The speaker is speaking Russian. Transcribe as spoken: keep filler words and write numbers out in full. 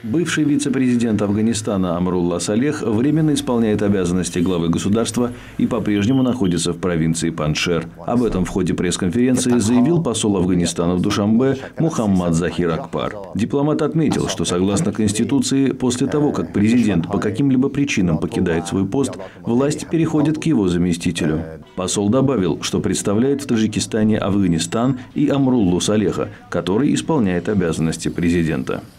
Бывший вице-президент Афганистана Амрулла Салех временно исполняет обязанности главы государства и по-прежнему находится в провинции Панджшер. Об этом в ходе пресс-конференции заявил посол Афганистана в Душанбе Мухаммад Захир Акбар. Дипломат отметил, что согласно Конституции, после того, как президент по каким-либо причинам покидает свой пост, власть переходит к его заместителю. Посол добавил, что представляет в Таджикистане Афганистан и Амруллу Салеха, который исполняет обязанности президента.